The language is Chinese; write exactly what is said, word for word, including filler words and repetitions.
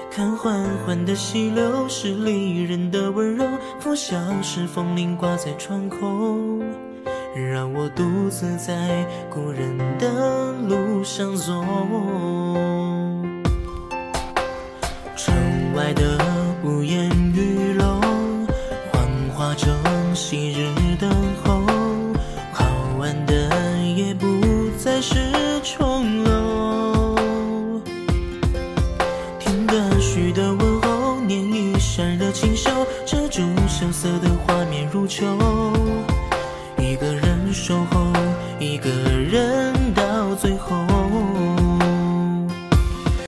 看缓缓的溪流，是离人的温柔，拂晓时风铃挂在窗口，让我独自在故人的路上走。窗外的屋檐雨楼，幻化成昔日等候，好玩的也不再是重楼。听歌许的问候，念一扇热清秀，遮住萧瑟的画面如秋。一个人守候，一个人